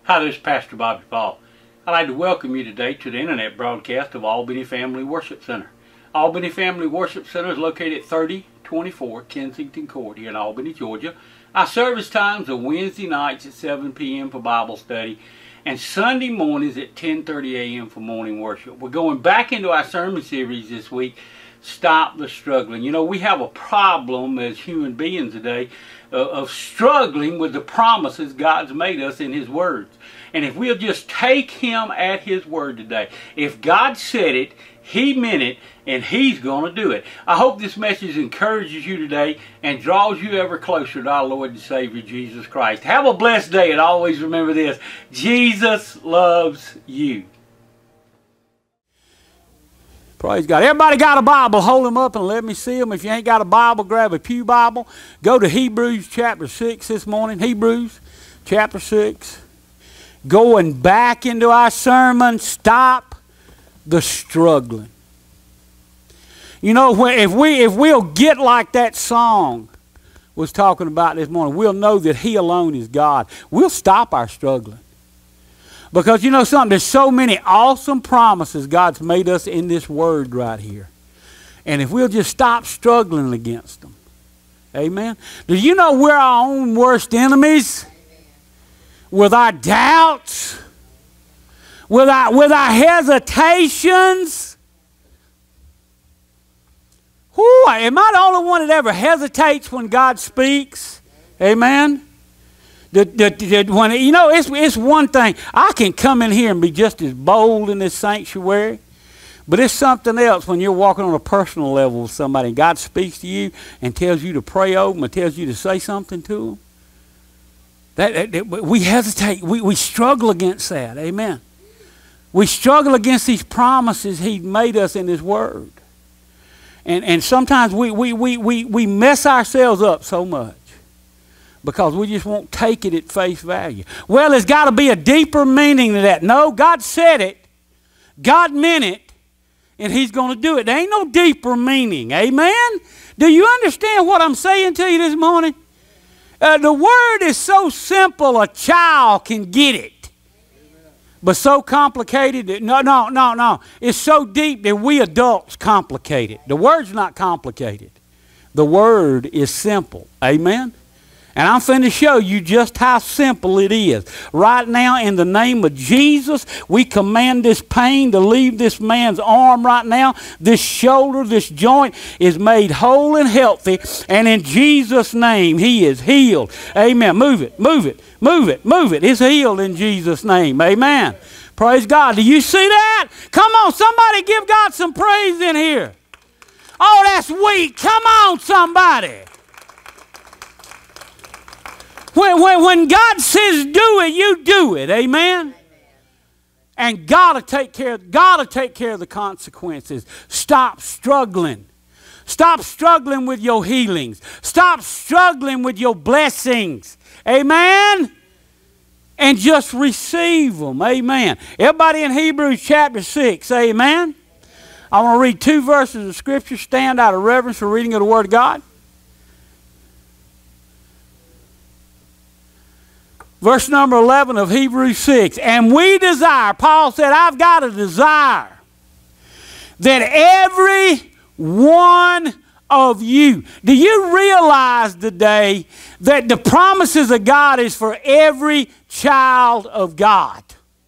Hi, this is Pastor Bobby Paul. I'd like to welcome you today to the internet broadcast of Albany Family Worship Center. Albany Family Worship Center is located at 3024 Kensington Court here in Albany, Georgia. Our service times are Wednesday nights at 7 p.m. for Bible study and Sunday mornings at 10:30 a.m. for morning worship. We're going back into our sermon series this week, Stop the Struggling. You know, we have a problem as human beings today of struggling with the promises God's made us in His words. And if we'll just take Him at His word today, if God said it, He meant it, and He's going to do it. I hope this message encourages you today and draws you ever closer to our Lord and Savior, Jesus Christ. Have a blessed day, and always remember this: Jesus loves you. Praise God. Everybody got a Bible? Hold them up and let me see them. If you ain't got a Bible, grab a pew Bible. Go to Hebrews chapter 6 this morning. Hebrews chapter 6. Going back into our sermon, Stop the Struggling. You know, if we'll get like that song was talking about this morning, we'll know that He alone is God. We'll stop our struggling. Because you know something, there's so many awesome promises God's made us in this word right here. And if we'll just stop struggling against them. Amen. Do you know we're our own worst enemies? With our doubts, with our hesitations. Whew, am I the only one that ever hesitates when God speaks? Amen. When, you know, it's one thing. I can come in here and be just as bold in this sanctuary, but it's something else when you're walking on a personal level with somebody and God speaks to you and tells you to pray over them and tells you to say something to them. We hesitate. We struggle against that. Amen. We struggle against these promises He made us in His Word. And sometimes we mess ourselves up so much because we just won't take it at face value. Well, there's got to be a deeper meaning to that. No, God said it. God meant it. And He's going to do it. There ain't no deeper meaning. Amen? Do you understand what I'm saying to you this morning? The Word is so simple a child can get it. But so complicated that, no. It's so deep that we adults complicate it. The Word's not complicated. The Word is simple. Amen? And I'm finna show you just how simple it is. Right now, in the name of Jesus, we command this pain to leave this man's arm right now. This shoulder, this joint is made whole and healthy. And in Jesus' name, he is healed. Amen. Move it, move it, move it, move it. It's healed in Jesus' name. Amen. Praise God. Do you see that? Come on, somebody give God some praise in here. Oh, that's weak. Come on, somebody. When God says do it, you do it. Amen? And God will take care of the consequences. Stop struggling. Stop struggling with your healings. Stop struggling with your blessings. Amen? And just receive them. Amen. Everybody in Hebrews chapter 6, amen? I want to read 2 verses of Scripture. Stand out of reverence for reading of the Word of God. Verse number 11 of Hebrews 6. And we desire, Paul said, I've got a desire that every one of you. Do you realize today that the promises of God is for every child of God?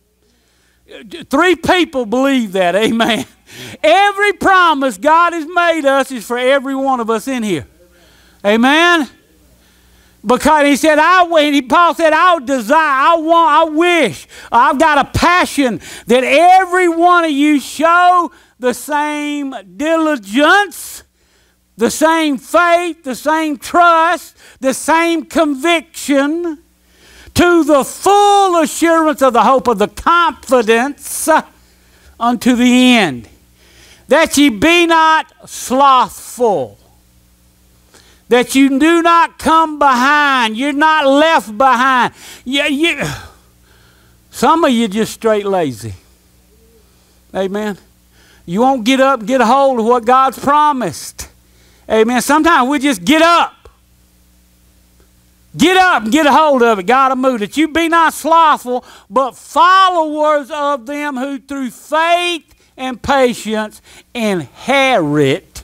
3 people believe that, amen. Every promise God has made us is for every one of us in here. Amen. Because he said, Paul said, I wish, I've got a passion that every one of you show the same diligence, the same faith, the same trust, the same conviction to the full assurance of the hope of the confidence unto the end. That ye be not slothful. That you do not come behind. You're not left behind. Some of you just straight lazy. Amen. You won't get up and get a hold of what God's promised. Amen. Sometimes we just get up. Get up and get a hold of it. God will move. That you be not slothful, but followers of them who through faith and patience inherit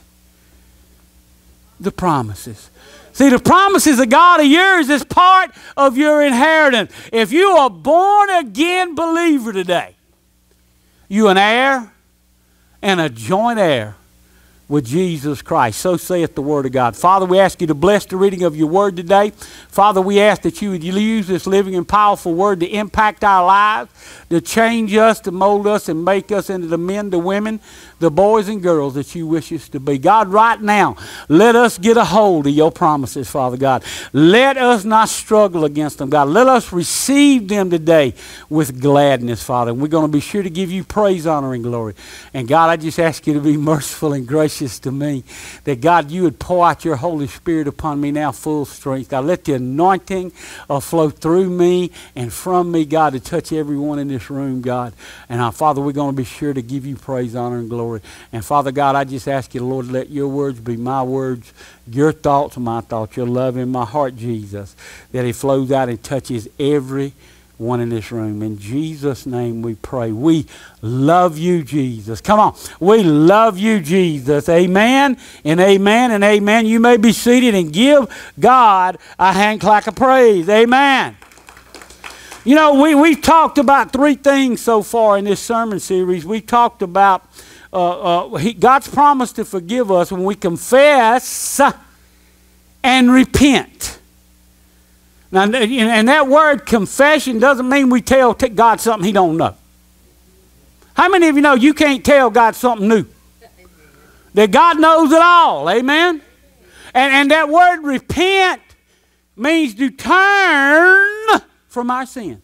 the promises. See, the promises of God of yours is part of your inheritance. If you are born again believer today, you an heir and a joint heir with Jesus Christ. So saith the Word of God. Father, we ask you to bless the reading of your Word today. Father, we ask that you would use this living and powerful Word to impact our lives, to change us, to mold us, and make us into the men, the women, the boys and girls that you wish us to be. God, right now, let us get a hold of your promises, Father God. Let us not struggle against them, God. Let us receive them today with gladness, Father. And we're going to be sure to give you praise, honor, and glory. And God, I just ask you to be merciful and gracious to me, that God, you would pour out your Holy Spirit upon me now full strength. God, let the anointing flow through me and from me, God, to touch everyone in this room, God. And Father, we're going to be sure to give you praise, honor, and glory. And Father God, I just ask you, Lord, let your words be my words, your thoughts my thoughts, your love in my heart, Jesus, that it flows out and touches every one in this room. In Jesus' name we pray. We love you, Jesus. Come on. We love you, Jesus. Amen and amen and amen. You may be seated and give God a hand clap of praise. Amen. You know, we've talked about three things so far in this sermon series. We've talked about God's promise to forgive us when we confess and repent. Now, and that word confession doesn't mean we tell God something he don't know. How many of you know you can't tell God something new? That God knows it all. Amen? And that word repent means to turn from our sins.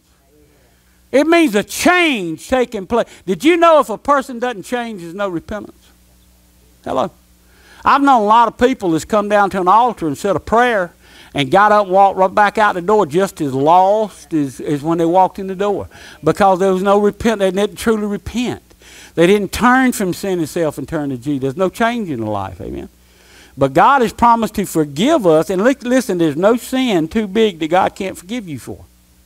It means a change taking place. Did you know if a person doesn't change, there's no repentance? Hello? I've known a lot of people that's come down to an altar and said a prayer and got up and walked right back out the door just as lost as when they walked in the door. Because there was no repentance. They didn't truly repent. They didn't turn from sin itself and turn to Jesus. There's no change in the life. Amen? But God has promised to forgive us. And listen, there's no sin too big that God can't forgive you for.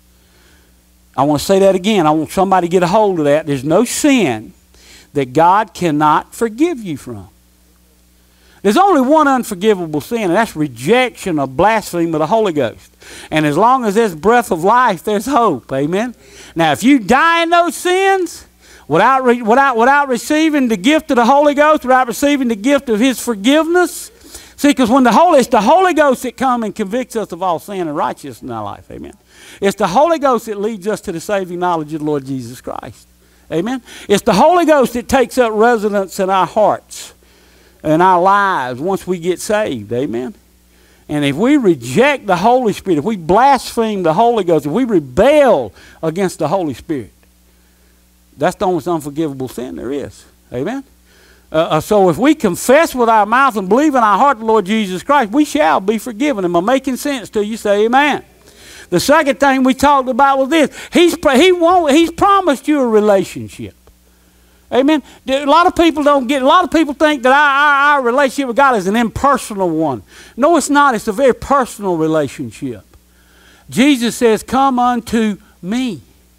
I want to say that again. I want somebody to get a hold of that. There's no sin that God cannot forgive you from. There's only one unforgivable sin, and that's rejection or blasphemy of the Holy Ghost. And as long as there's breath of life, there's hope. Amen? Now, if you die in those sins without receiving the gift of the Holy Ghost, without receiving the gift of his forgiveness, see, because when it's the Holy Ghost that comes and convicts us of all sin and righteousness in our life. Amen? It's the Holy Ghost that leads us to the saving knowledge of the Lord Jesus Christ. Amen? It's the Holy Ghost that takes up residence in our hearts and our lives once we get saved. Amen? And if we reject the Holy Spirit, if we blaspheme the Holy Ghost, if we rebel against the Holy Spirit, that's the most unforgivable sin there is. Amen? So if we confess with our mouth and believe in our heart the Lord Jesus Christ, we shall be forgiven. Am I making sense to you? Say amen. The second thing we talked about was this. He's promised you a relationship. Amen. A lot of people think that our relationship with God is an impersonal one. No, it's not. It's a very personal relationship. Jesus says, come unto me,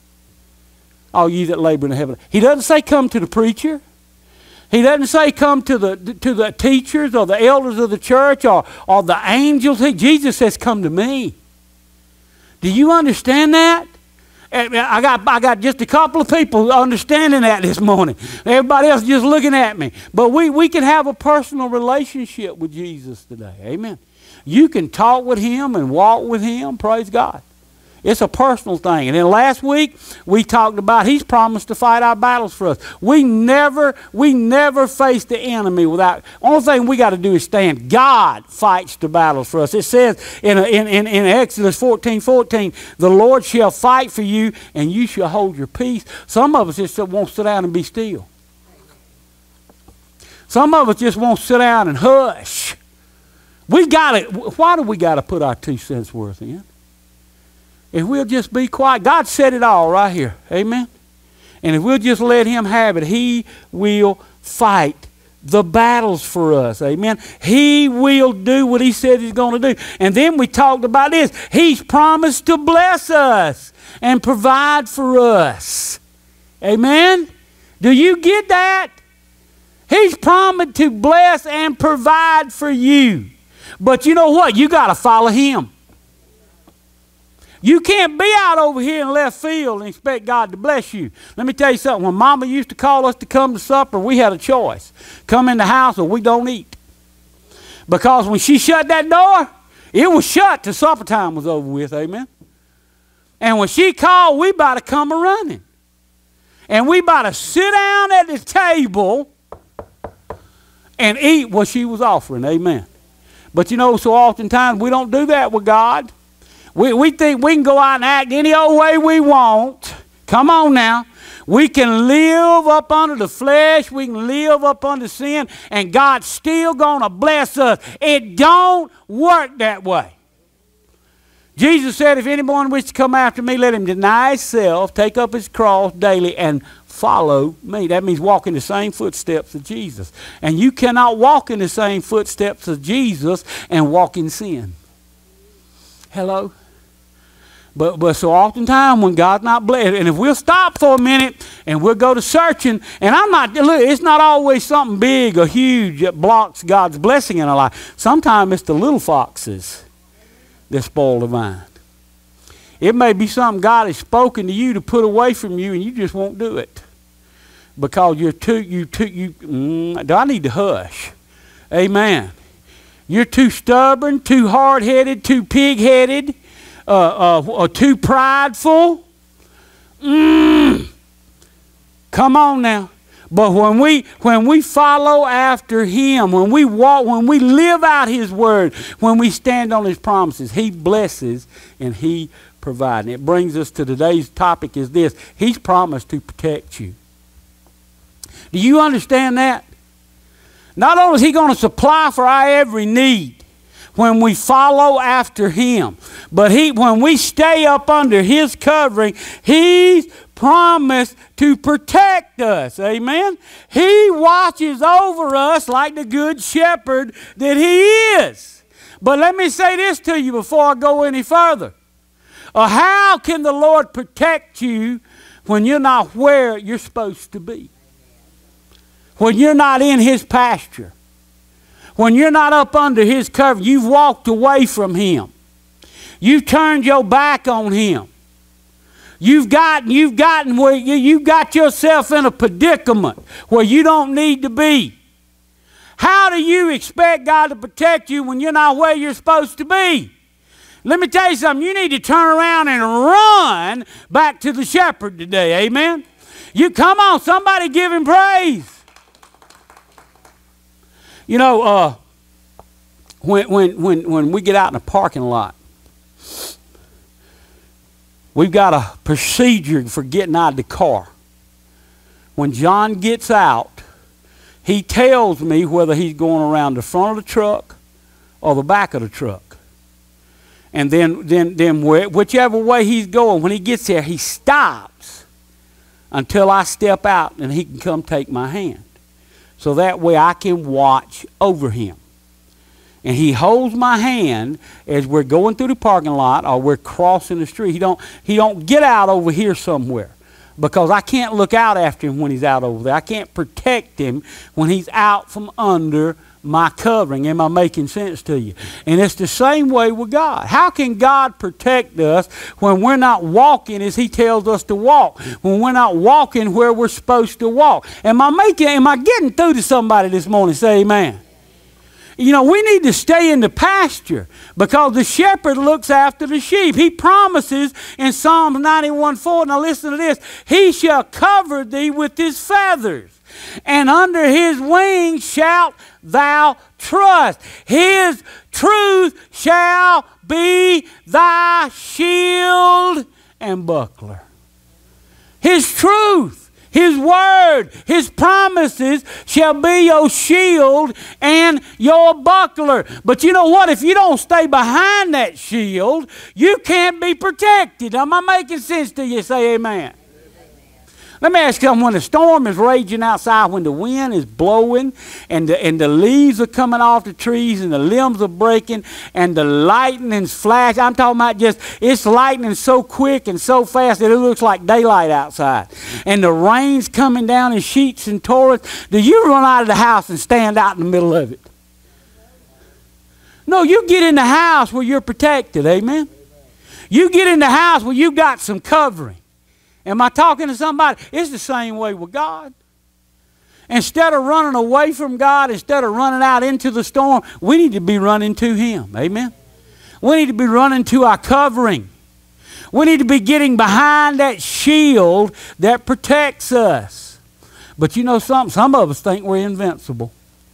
all ye that labor in heaven. He doesn't say come to the preacher. He doesn't say come to the teachers or the elders of the church or the angels. Jesus says come to me. Do you understand that? I got just a couple of people understanding that this morning. Everybody else just looking at me. But we can have a personal relationship with Jesus today. Amen. You can talk with him and walk with him. Praise God. It's a personal thing. And then last week we talked about he's promised to fight our battles for us. We never face the enemy without. Only thing we got to do is stand. God fights the battles for us. It says in Exodus 14:14, the Lord shall fight for you and you shall hold your peace. Some of us just won't sit down and be still. Some of us just won't sit down and hush. Why do we got to put our 2 cents worth in? If we'll just be quiet, God said it all right here. Amen? And if we'll just let him have it, he will fight the battles for us. Amen. He will do what he said he's going to do. And then we talked about this. He's promised to bless us and provide for us. Amen. Do you get that? He's promised to bless and provide for you. But you know what? You got to follow him. You can't be out over here in left field and expect God to bless you. Let me tell you something. When Mama used to call us to come to supper, we had a choice. Come in the house or we don't eat. Because when she shut that door, it was shut till supper time was over with. Amen. And when she called, we about to come a-running. And we about to sit down at the table and eat what she was offering. Amen. But you know, so oftentimes we don't do that with God. We think we can go out and act any old way we want. Come on now. We can live up under the flesh. We can live up under sin. And God's still going to bless us. It don't work that way. Jesus said, if anyone wishes to come after me, let him deny himself, take up his cross daily, and follow me. That means walk in the same footsteps of Jesus. And you cannot walk in the same footsteps of Jesus and walk in sin. Hello? But so oftentimes when God's not blessed, and if we'll stop for a minute and we'll go to searching, and look, it's not always something big or huge that blocks God's blessing in our life. Sometimes it's the little foxes that spoil the vine. It may be something God has spoken to you to put away from you, and you just won't do it. Because do I need to hush? Amen. You're too stubborn, too hard-headed, too pig-headed, too prideful. Come on now. But when we follow after him, when we walk, when we live out his word, when we stand on his promises, he blesses and he provides. And it brings us to today's topic is this. He's promised to protect you. Do you understand that? Not only is he going to supply for our every need when we follow after him, but when we stay up under his covering, he's promised to protect us. Amen. He watches over us like the good shepherd that he is. But let me say this to you before I go any further. How can the Lord protect you when you're not where you're supposed to be? When you're not in his pasture? When you're not up under his cover, you've walked away from him. You've turned your back on him. You've got yourself in a predicament where you don't need to be. How do you expect God to protect you when you're not where you're supposed to be? Let me tell you something. You need to turn around and run back to the shepherd today. Amen? You come on, somebody give him praise. You know, when we get out in the parking lot, we've got a procedure for getting out of the car. When John gets out, he tells me whether he's going around the front of the truck or the back of the truck. And then whichever way he's going, when he gets there, he stops until I step out and he can come take my hand. So that way I can watch over him. And he holds my hand as we're going through the parking lot or we're crossing the street. He don't get out over here somewhere, because I can't look out after him when he's out over there. I can't protect him when he's out from under my covering. Am I making sense to you? And it's the same way with God. How can God protect us when we're not walking as he tells us to walk? When we're not walking where we're supposed to walk? Am I getting through to somebody this morning? Say amen. You know, we need to stay in the pasture because the shepherd looks after the sheep. He promises in Psalm 91:4, now listen to this, he shall cover thee with his feathers, and under his wings shalt thou trust. His truth shall be thy shield and buckler. His truth, his word, his promises shall be your shield and your buckler. But you know what? If you don't stay behind that shield, you can't be protected. Am I making sense to you? Say amen. Let me ask you something. When the storm is raging outside, when the wind is blowing and the leaves are coming off the trees and the limbs are breaking and the lightning's flash, I'm talking about just, it's lightning so quick and so fast that it looks like daylight outside. And the rain's coming down in sheets and torrents. Do you run out of the house and stand out in the middle of it? No, you get in the house where you're protected, amen? You get in the house where you got some covering. Am I talking to somebody? It's the same way with God. Instead of running away from God, instead of running out into the storm, we need to be running to Him. Amen? We need to be running to our covering. We need to be getting behind that shield that protects us. But you know something? Some of us think we're invincible.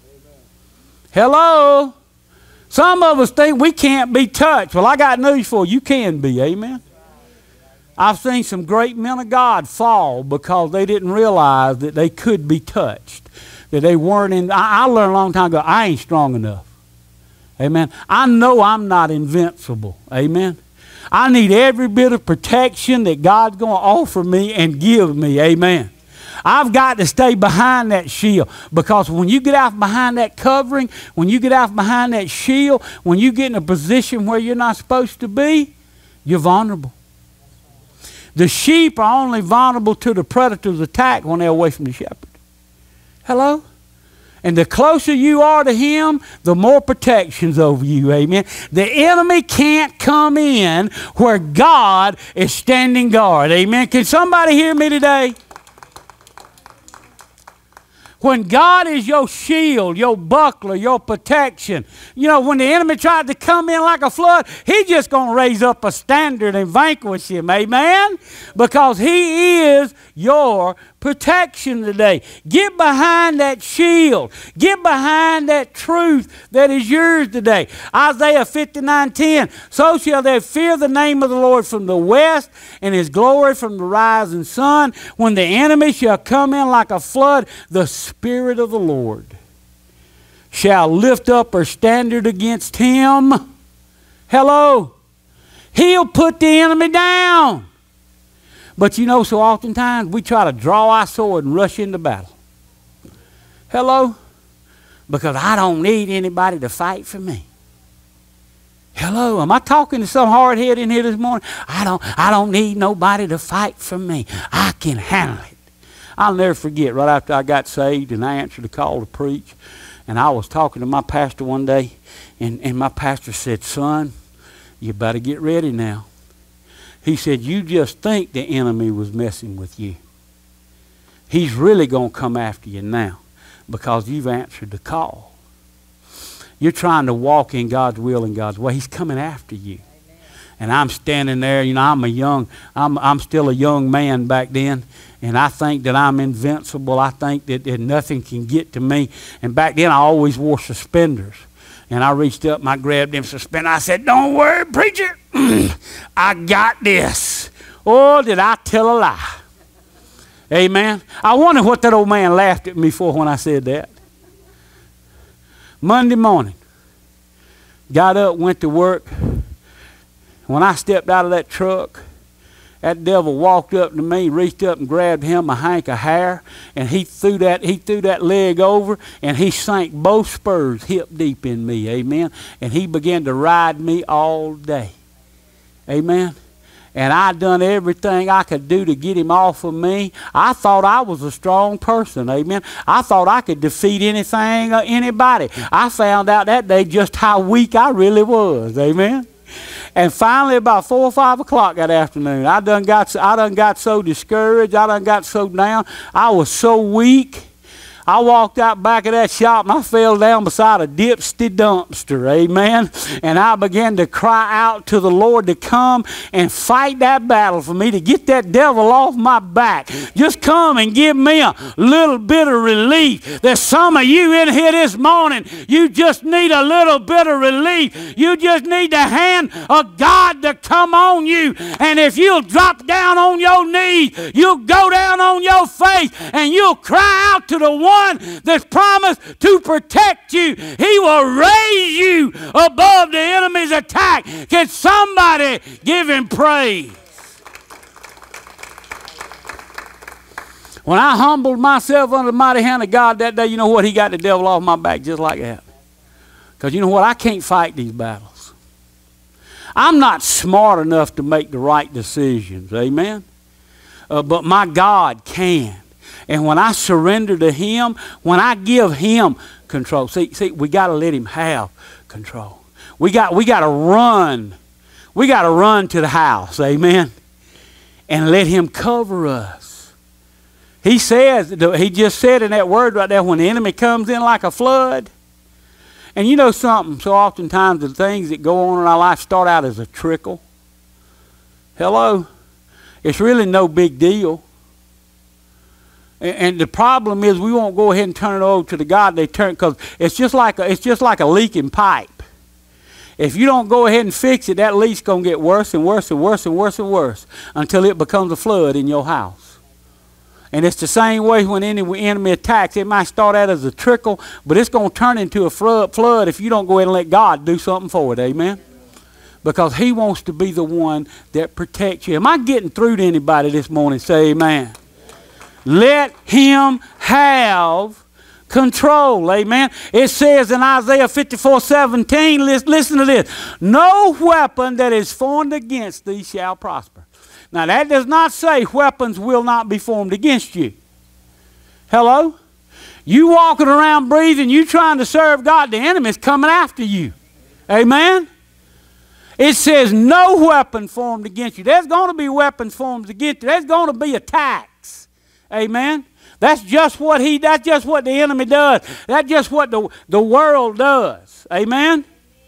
Hello? Some of us think we can't be touched. Well, I got news for you. You can be. Amen? I've seen some great men of God fall because they didn't realize that they could be touched. That they weren't in. I learned a long time ago, I ain't strong enough. Amen. I know I'm not invincible. Amen. I need every bit of protection that God's going to offer me and give me. Amen. I've got to stay behind that shield, because when you get out behind that covering, when you get out behind that shield, when you get in a position where you're not supposed to be, you're vulnerable. The sheep are only vulnerable to the predator's attack when they're away from the shepherd. Hello? And the closer you are to him, the more protection's over you. Amen. The enemy can't come in where God is standing guard. Amen. Can somebody hear me today? When God is your shield, your buckler, your protection, you know, when the enemy tried to come in like a flood, he's just going to raise up a standard and vanquish him. Amen? Because he is your protection today. Get behind that shield. Get behind that truth that is yours today. Isaiah 59:10. So shall they fear the name of the Lord from the west, and his glory from the rising sun. When the enemy shall come in like a flood, the Spirit of the Lord shall lift up her standard against him. Hello. He'll put the enemy down. But you know, so oftentimes we try to draw our sword and rush into battle. Hello? Because I don't need anybody to fight for me. Hello? Am I talking to some hard-head in here this morning? I don't need nobody to fight for me. I can handle it. I'll never forget, right after I got saved and I answered the call to preach, and I was talking to my pastor one day, and my pastor said, "Son, you better get ready now." He said, "You just think the enemy was messing with you. He's really going to come after you now because you've answered the call. You're trying to walk in God's will and God's way. He's coming after you." Amen. And I'm standing there, you know, I'm still a young man back then, and I think that I'm invincible. I think that nothing can get to me. And back then I always wore suspenders. And I reached up and I grabbed them suspenders. I said, "Don't worry, preacher. I got this." Oh, did I tell a lie? Amen. I wonder what that old man laughed at me for when I said that. Monday morning, got up, went to work. When I stepped out of that truck, that devil walked up to me, reached up and grabbed him a hank of hair, and he threw that leg over, and he sank both spurs hip deep in me. Amen. And he began to ride me all day. Amen. And I done everything I could do to get him off of me. I thought I was a strong person. Amen. I thought I could defeat anything or anybody. I found out that day just how weak I really was. Amen. And finally, about 4 or 5 o'clock that afternoon, I done got so discouraged. I done got so down. I was so weak. I walked out back of that shop and I fell down beside a dipsty dumpster, amen. And I began to cry out to the Lord to come and fight that battle for me, to get that devil off my back. Just come and give me a little bit of relief. There's some of you in here this morning, you just need a little bit of relief. You just need the hand of God to come on you. And if you'll drop down on your knees, you'll go down on your face, and you'll cry out to the one that's promised to protect you. He will raise you above the enemy's attack. Can somebody give him praise? When I humbled myself under the mighty hand of God that day, you know what? He got the devil off my back just like that. Because you know what? I can't fight these battles. I'm not smart enough to make the right decisions. Amen? But my God can. And when I surrender to Him, when I give Him control, see, we got to let Him have control. We got to run. We got to run to the house. Amen? And let Him cover us. He says, He just said in that word right there, when the enemy comes in like a flood. And you know something, so oftentimes the things that go on in our life start out as a trickle. Hello? It's really no big deal. And the problem is we won't go ahead and turn it over to the God they turn, because it's just like a leaking pipe. If you don't go ahead and fix it, that leak's going to get worse and worse and worse and worse and worse until it becomes a flood in your house. And it's the same way when any enemy attacks. It might start out as a trickle, but it's going to turn into a flood if you don't go ahead and let God do something for it. Amen? Because He wants to be the one that protects you. Am I getting through to anybody this morning? Say amen. Let Him have control. Amen. It says in Isaiah 54:17, listen to this. No weapon that is formed against thee shall prosper. Now that does not say weapons will not be formed against you. Hello? You walking around breathing, you trying to serve God, the enemy's coming after you. Amen? It says no weapon formed against you. There's going to be weapons formed against you. There's going to be attacks. Amen? That's just what the enemy does. That's just what the world does. Amen?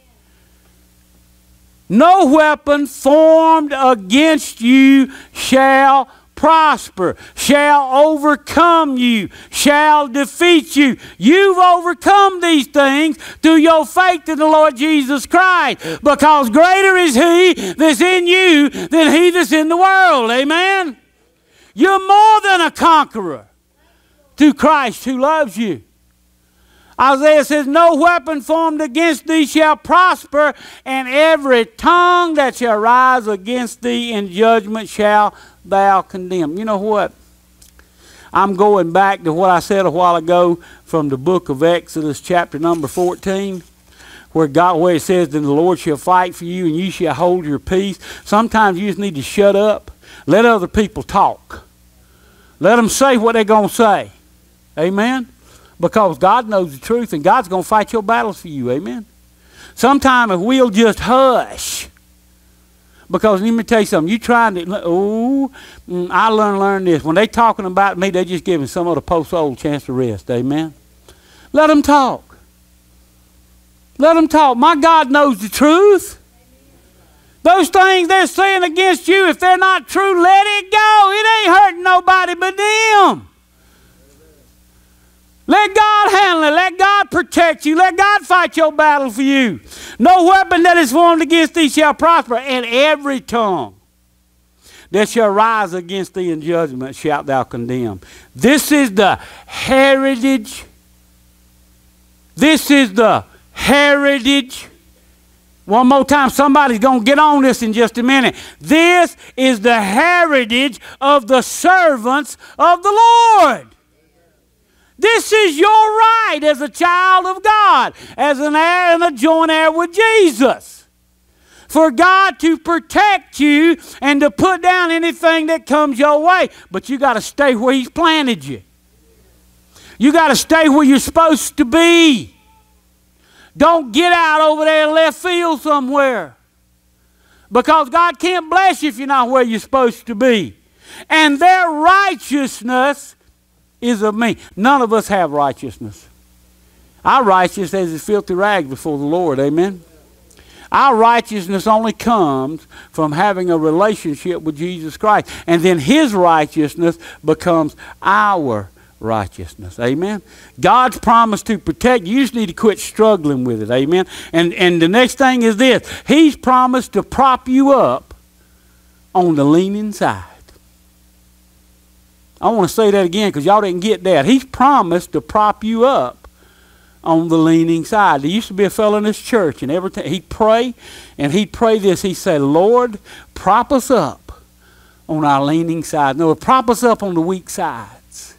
No weapon formed against you shall prosper, shall overcome you, shall defeat you. You've overcome these things through your faith in the Lord Jesus Christ, because greater is He that's in you than he that's in the world. Amen? You're more than a conqueror through Christ who loves you. Isaiah says, no weapon formed against thee shall prosper, and every tongue that shall rise against thee in judgment shall thou condemn. You know what? I'm going back to what I said a while ago from the book of Exodus, chapter number 14, where it says, then the Lord shall fight for you, and you shall hold your peace. Sometimes you just need to shut up. Let other people talk. Let them say what they're going to say. Amen? Because God knows the truth, and God's going to fight your battles for you. Amen? Sometimes if we'll just hush, because let me tell you something, you trying to, I learned this. When they talking about me, they just giving some other post-old chance to rest. Amen? Let them talk. Let them talk. My God knows the truth. Those things they're saying against you, if they're not true, let it go. It ain't hurting nobody but them. Let God handle it. Let God protect you. Let God fight your battle for you. No weapon that is formed against thee shall prosper, and every tongue that shall rise against thee in judgment shalt thou condemn. This is the heritage. This is the heritage. One more time, somebody's going to get on this in just a minute. This is the heritage of the servants of the Lord. This is your right as a child of God, as an heir and a joint heir with Jesus. For God to protect you and to put down anything that comes your way. But you got to stay where He's planted you. You got to stay where you're supposed to be. Don't get out over there in left field somewhere. Because God can't bless you if you're not where you're supposed to be. And their righteousness is of me. None of us have righteousness. Our righteousness is filthy rags before the Lord. Amen? Our righteousness only comes from having a relationship with Jesus Christ. And then His righteousness becomes our righteousness. Amen? God's promise to protect you. You just need to quit struggling with it. Amen? And the next thing is this. He's promised to prop you up on the leaning side. I want to say that again because y'all didn't get that. He's promised to prop you up on the leaning side. There used to be a fellow in this church, and every time he'd pray, and he'd pray this. He'd say, Lord, prop us up on our leaning side. No, prop us up on the weak sides.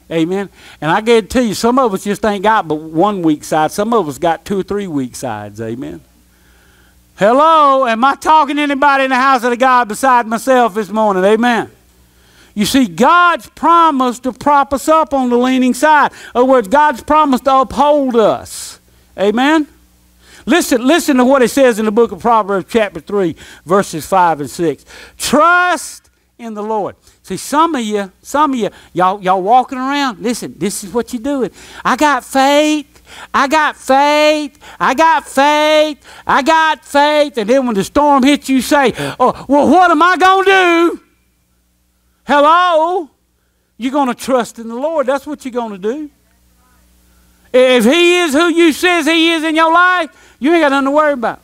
Amen. And I guarantee you, some of us just ain't got but 1 weak side. Some of us got 2 or 3 weak sides. Amen. Hello, am I talking to anybody in the house of the God beside myself this morning? Amen. You see, God's promised to prop us up on the leaning side. In other words, God's promised to uphold us. Amen. Listen to what it says in the book of Proverbs chapter 3, verses 5 and 6. Trust in the Lord. See, some of you, y'all walking around. Listen, this is what you're doing. I got faith. I got faith. I got faith. I got faith. And then when the storm hits, you say, oh, well, what am I going to do? Hello? You're going to trust in the Lord. That's what you're going to do. If he is who you says he is in your life, you ain't got nothing to worry about.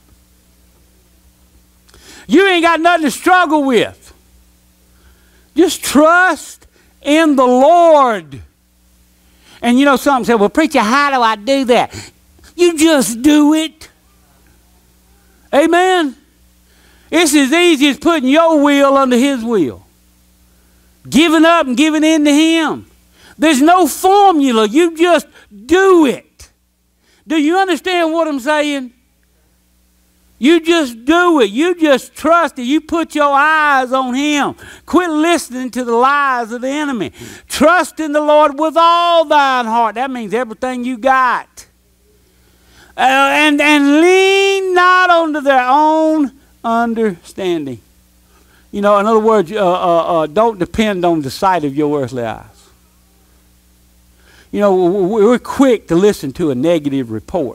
You ain't got nothing to struggle with. Just trust in the Lord. And you know, some say, well, preacher, how do I do that? You just do it. Amen. It's as easy as putting your will under his will. Giving up and giving in to him. There's no formula. You just do it. Do you understand what I'm saying? You just do it. You just trust it. You put your eyes on him. Quit listening to the lies of the enemy. Trust in the Lord with all thine heart. That means everything you got. And lean not unto their own understanding. You know, in other words, don't depend on the sight of your earthly eyes. You know, we're quick to listen to a negative report.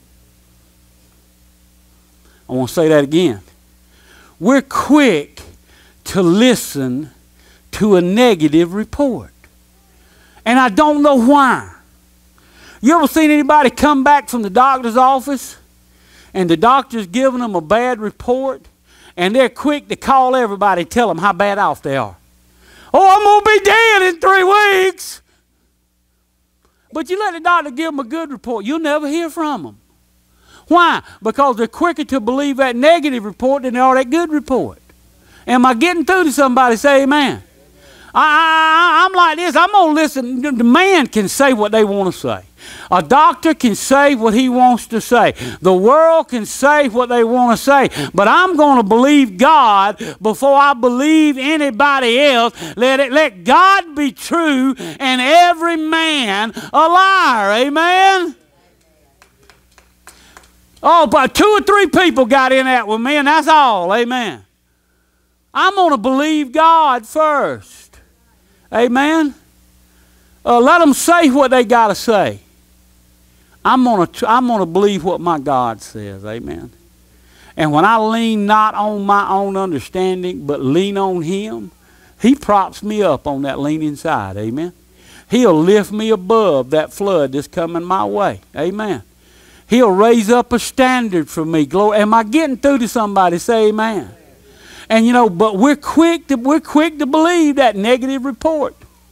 I want to say that again. We're quick to listen to a negative report. And I don't know why. You ever seen anybody come back from the doctor's office and the doctor's giving them a bad report and they're quick to call everybody and tell them how bad off they are? Oh, I'm going to be dead in 3 weeks. But you let the doctor give them a good report, you'll never hear from them. Why? Because they're quicker to believe that negative report than they are that good report. Am I getting through to somebody? Say amen. I'm like this. I'm going to listen. The man can say what they want to say. A doctor can say what he wants to say. The world can say what they want to say. But I'm going to believe God before I believe anybody else. Let God be true and every man a liar. Amen. Oh, but 2 or 3 people got in that with me, and that's all. Amen. I'm going to believe God first. Amen. Let them say what they got to say. I'm going to believe what my God says. Amen. And when I lean not on my own understanding, but lean on him, he props me up on that leaning side. Amen. He'll lift me above that flood that's coming my way. Amen. He'll raise up a standard for me. Glory. Am I getting through to somebody? Say amen. And you know, but we're quick to believe that negative report.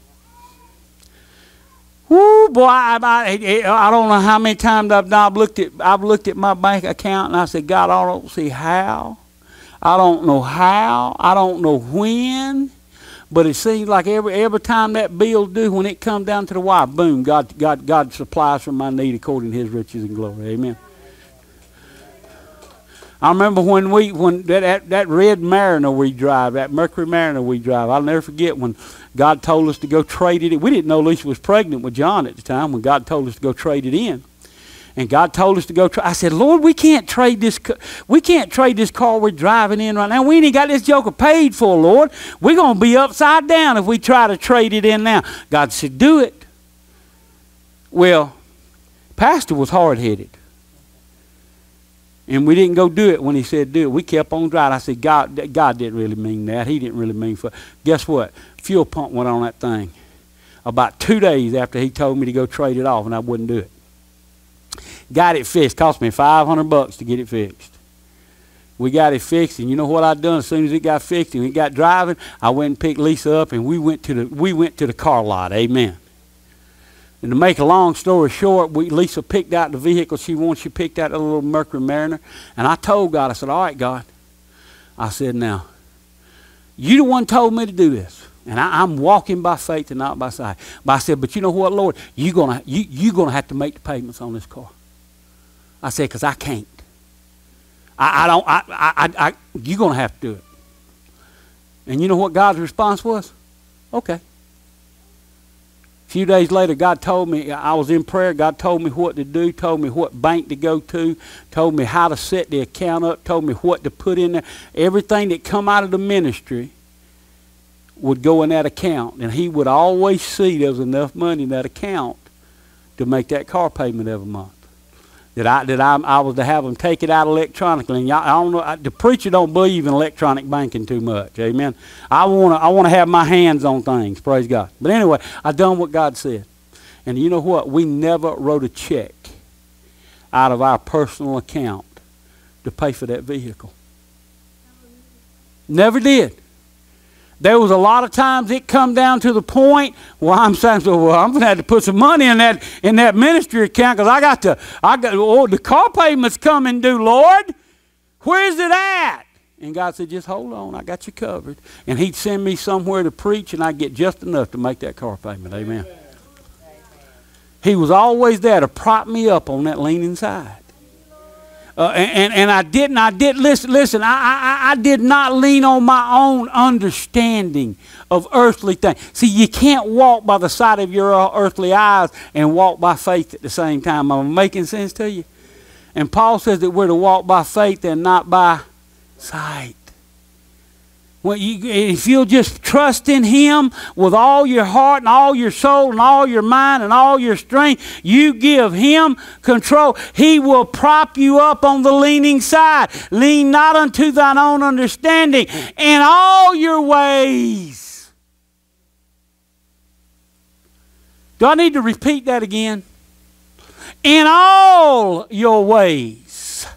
Whoo, boy! I don't know how many times I've looked at my bank account and I said, God, I don't see how. I don't know how. I don't know when. But it seems like every time that bill due, when it comes down to the wire, boom, God supplies for my need according to his riches and glory. Amen. I remember when that red Mariner we drive, that Mercury Mariner we drive, I'll never forget when God told us to go trade it in. We didn't know Lisa was pregnant with John at the time when God told us to go trade it in. And God told us to go. I said, Lord, we can't trade this. We can't trade this car we're driving in right now. We ain't got this joker paid for, Lord. We're gonna be upside down if we try to trade it in now. God said, do it. Well, Pastor was hard-headed, and we didn't go do it when he said do it. We kept on driving. I said, God didn't really mean that. He didn't really mean for. Guess what? Fuel pump went on that thing about 2 days after he told me to go trade it off, and I wouldn't do it. Got it fixed. Cost me $500 to get it fixed. We got it fixed, and you know what I done as soon as it got fixed and we got driving? I went and picked Lisa up, and we went to the car lot. Amen. And to make a long story short, Lisa picked out the vehicle she wanted. She picked out a little Mercury Mariner, and I told God, I said, all right, God. I said, now, you the one told me to do this. And I'm walking by faith and not by sight. But I said, but you know what, Lord? You're gonna have to make the payments on this car. I said, because I can't. You're going to have to do it. And you know what God's response was? Okay. A few days later, God told me, I was in prayer, God told me what to do, told me what bank to go to, told me how to set the account up, told me what to put in there. Everything that come out of the ministry would go in that account. And he would always see there was enough money in that account to make that car payment every month. I was to have them take it out electronically. And I don't know, the preacher don't believe in electronic banking too much. Amen. I want to have my hands on things. Praise God. But anyway, I done what God said. And you know what? We never wrote a check out of our personal account to pay for that vehicle. Never did. There was a lot of times it come down to the point where I'm saying, well, I'm going to have to put some money in that ministry account because the car payment's coming due, Lord. Where's it at? And God said, just hold on, I got you covered. And he'd send me somewhere to preach and I'd get just enough to make that car payment. Amen. He was always there to prop me up on that leaning side. And I did listen, I did not lean on my own understanding of earthly things. See, you can't walk by the sight of your earthly eyes and walk by faith at the same time. Am I making sense to you? And Paul says that we're to walk by faith and not by sight. Well, if you'll just trust in him with all your heart and all your soul and all your mind and all your strength, you give him control. He will prop you up on the leaning side. Lean not unto thine own understanding in all your ways. Do I need to repeat that again? In all your ways,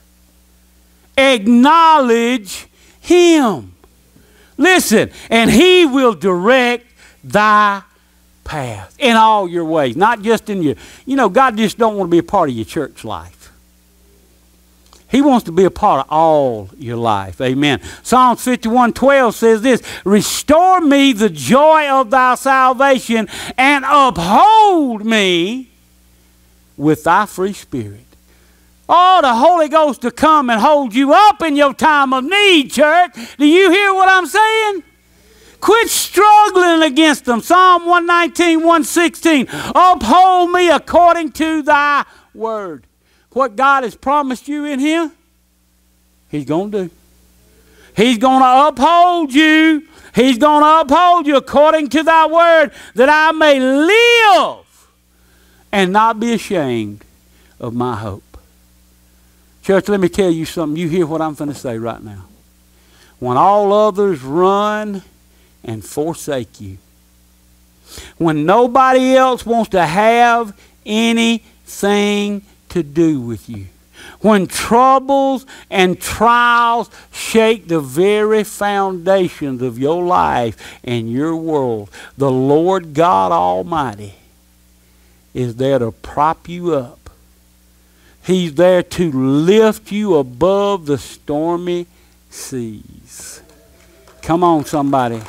acknowledge him. Listen, and he will direct thy path in all your ways, not just in your, God just don't want to be a part of your church life. He wants to be a part of all your life. Amen. Psalms 51:12 says this, restore me the joy of thy salvation and uphold me with thy free spirit. Oh, the Holy Ghost to come and hold you up in your time of need, church. Do you hear what I'm saying? Quit struggling against them. Psalm 119, 116. Uphold me according to thy word. What God has promised you in here, he's going to do. He's going to uphold you. He's going to uphold you according to thy word, that I may live and not be ashamed of my hope. Church, let me tell you something. You hear what I'm going to say right now. When all others run and forsake you, when nobody else wants to have anything to do with you, when troubles and trials shake the very foundations of your life and your world, the Lord God Almighty is there to prop you up. He's there to lift you above the stormy seas. Come on, somebody.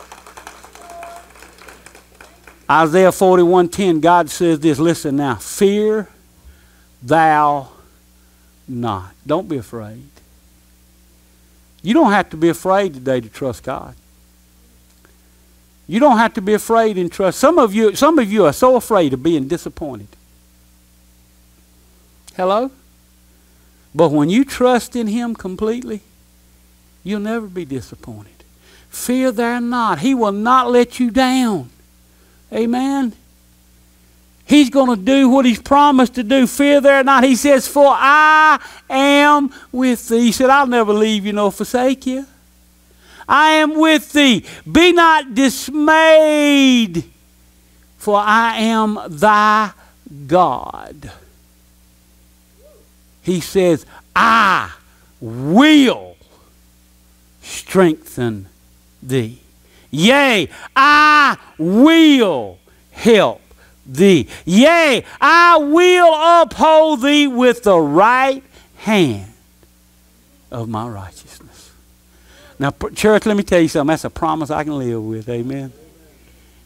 Isaiah 41:10, God says this, listen now, fear thou not. Don't be afraid. You don't have to be afraid today to trust God. You don't have to be afraid and trust. Some of you are so afraid of being disappointed. Hello? But when you trust in him completely, you'll never be disappointed. Fear thou not. He will not let you down. Amen? He's going to do what he's promised to do. Fear thou not. He says, for I am with thee. He said, I'll never leave you nor forsake you. I am with thee. Be not dismayed, for I am thy God. He says, I will strengthen thee. Yea, I will help thee. Yea, I will uphold thee with the right hand of my righteousness. Now, church, let me tell you something. That's a promise I can live with. Amen.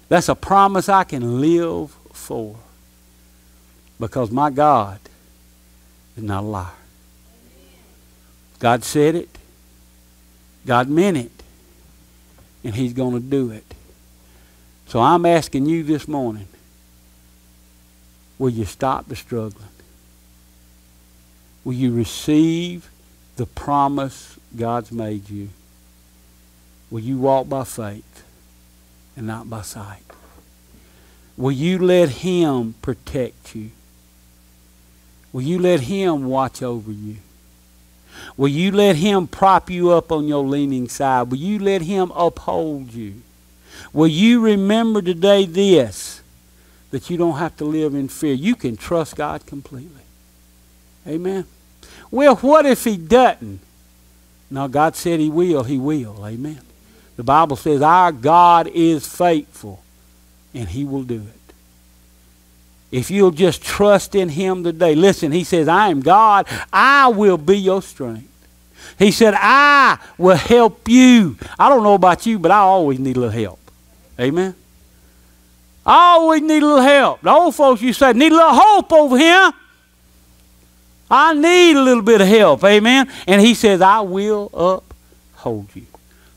That's a promise I can live for. Because my God is not a liar. God said it. God meant it. And He's going to do it. So I'm asking you this morning, will you stop the struggling? Will you receive the promise God's made you? Will you walk by faith and not by sight? Will you let Him protect you? Will you let Him watch over you? Will you let Him prop you up on your leaning side? Will you let Him uphold you? Will you remember today this, that you don't have to live in fear? You can trust God completely. Amen. Well, what if He doesn't? No, God said He will. He will. Amen. The Bible says our God is faithful, and He will do it. If you'll just trust in Him today. Listen, He says, I am God. I will be your strength. He said, I will help you. I don't know about you, but I always need a little help. Amen. I always need a little help. The old folks used to say, need a little hope over here. I need a little bit of help. Amen. And He says, I will uphold you.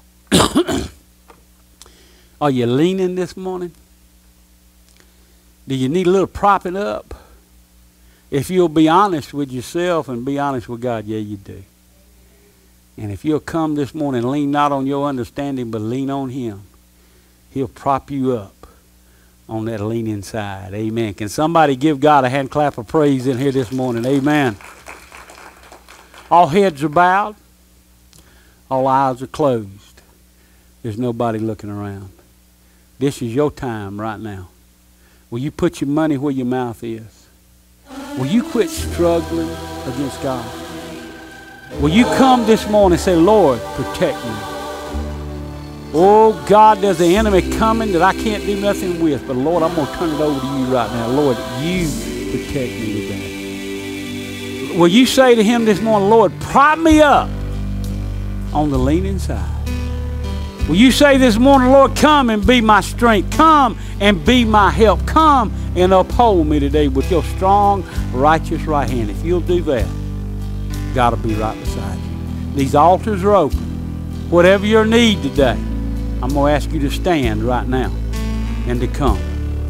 Are you leaning this morning? Do you need a little propping up? If you'll be honest with yourself and be honest with God, yeah, you do. And if you'll come this morning, lean not on your understanding, but lean on Him, He'll prop you up on that leaning side. Amen. Can somebody give God a hand clap of praise in here this morning? Amen. All heads are bowed. All eyes are closed. There's nobody looking around. This is your time right now. Will you put your money where your mouth is? Will you quit struggling against God? Will you come this morning and say, Lord, protect me? Oh, God, there's an enemy coming that I can't do nothing with. But, Lord, I'm going to turn it over to you right now. Lord, you protect me today. Will you say to Him this morning, Lord, prop me up on the leaning side? Will you say this morning, Lord, come and be my strength. Come and be my help. Come and uphold me today with your strong, righteous right hand. If you'll do that, God will be right beside you. These altars are open. Whatever your need today, I'm going to ask you to stand right now and to come.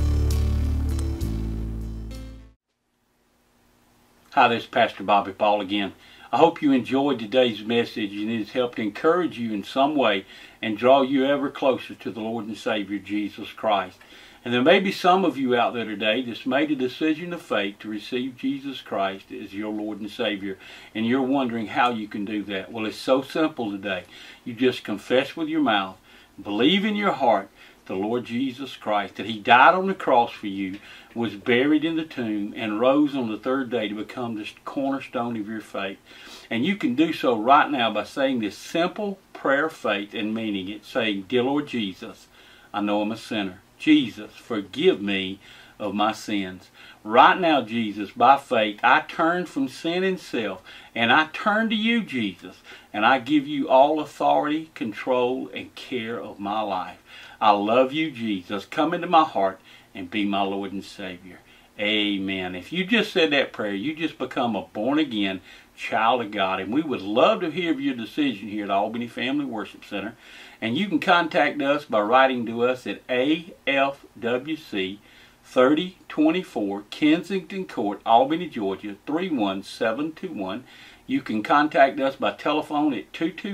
Hi, this is Pastor Bobby Paul again. I hope you enjoyed today's message and it has helped encourage you in some way and draw you ever closer to the Lord and Savior, Jesus Christ. And there may be some of you out there today that's made a decision of faith to receive Jesus Christ as your Lord and Savior. And you're wondering how you can do that. Well, it's so simple today. You just confess with your mouth, believe in your heart the Lord Jesus Christ, that He died on the cross for you, was buried in the tomb, and rose on the third day to become the cornerstone of your faith. And you can do so right now by saying this simple prayer of faith and meaning it, saying, Dear Lord Jesus, I know I'm a sinner. Jesus, forgive me of my sins. Right now, Jesus, by faith, I turn from sin and self, and I turn to you, Jesus, and I give you all authority, control, and care of my life. I love you, Jesus. Come into my heart and be my Lord and Savior. Amen. If you just said that prayer, you just become a born-again child of God. And we would love to hear of your decision here at Albany Family Worship Center. And you can contact us by writing to us at AFWC 3024 Kensington Court, Albany, Georgia 31721. You can contact us by telephone at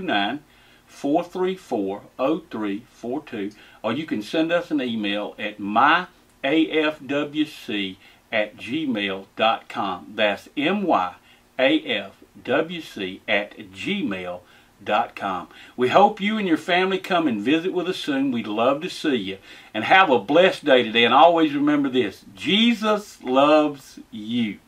229-434-0342, or you can send us an email at myafwc@gmail.com. That's myafwc@gmail.com. We hope you and your family come and visit with us soon. We'd love to see you. And have a blessed day today. And always remember this, Jesus loves you.